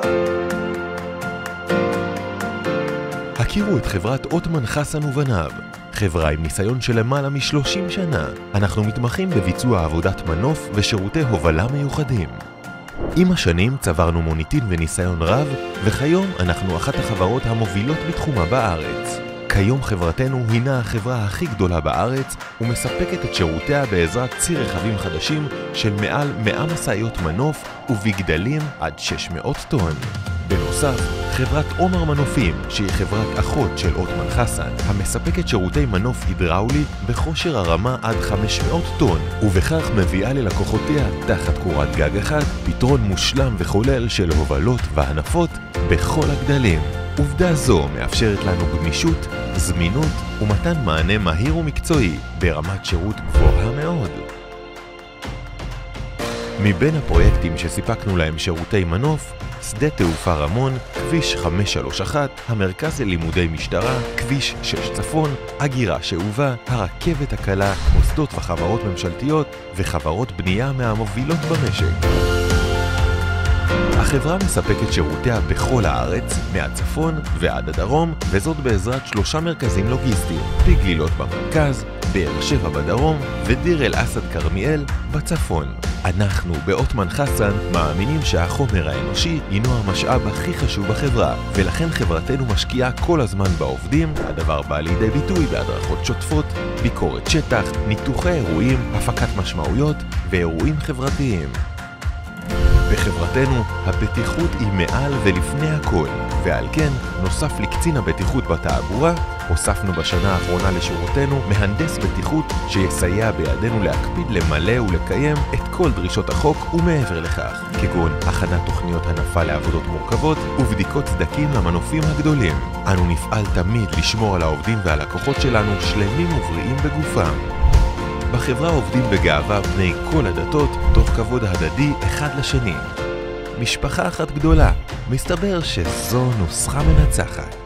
הכירו את חברת אוטמן חסן ובניו, חברה עם ניסיון של למעלה מ-30 שנה. אנחנו מתמחים בביצוע עבודת מנוף ושירותי הובלה מיוחדים. עם השנים צברנו מוניטין וניסיון רב, וכיום אנחנו אחת החברות המובילות בתחומה בארץ. כיום חברתנו הינה החברה הכי גדולה בארץ ומספקת את שירותיה בעזרת צי רכבים חדשים של מעל 100 משאיות מנוף ובגדלים עד 600 טון. בנוסף, חברת עומר מנופים, שהיא חברת אחות של אוטמן חסן, המספקת שירותי מנוף הידראולי בכושר הרמה עד 500 טון, ובכך מביאה ללקוחותיה תחת קורת גג אחת פתרון מושלם וכולל של הובלות והנפות בכל הגדלים. עובדה זו מאפשרת לנו גמישות, זמינות ומתן מענה מהיר ומקצועי ברמת שירות גבוהה מאוד. מבין הפרויקטים שסיפקנו להם שירותי מנוף, שדה תעופה רמון, כביש 531, המרכז ללימודי משטרה, כביש 6 צפון, הגירה שאובה, הרכבת הקלה, מוסדות וחברות ממשלתיות וחברות בנייה מהמובילות במשק. החברה מספקת שירותיה בכל הארץ, מהצפון ועד הדרום, וזאת בעזרת 3 מרכזים לוגיסטיים, בגלילות במרכז, באר שבע בדרום ודיר אל אסד כרמיאל בצפון. אנחנו באוטמן חסן מאמינים שהחומר האנושי הינו המשאב הכי חשוב בחברה, ולכן חברתנו משקיעה כל הזמן בעובדים. הדבר בא לידי ביטוי בהדרכות שוטפות, ביקורת שטח, ניתוחי אירועים, הפקת משמעויות ואירועים חברתיים. בחברתנו הבטיחות היא מעל ולפני הכל, ועל כן נוסף לקצין הבטיחות בתעבורה, הוספנו בשנה האחרונה לשורותינו מהנדס בטיחות שיסייע בידינו להקפיד למלא ולקיים את כל דרישות החוק ומעבר לכך, כגון הכנת תוכניות הנפה לעבודות מורכבות ובדיקות סדקים למנופים הגדולים. אנו נפעל תמיד לשמור על העובדים והלקוחות שלנו שלמים ובריאים בגופם. בחברה עובדים בגאווה בני כל הדתות, תוך כבוד הדדי אחד לשני. משפחה אחת גדולה, מסתבר שזו נוסחה מנצחת.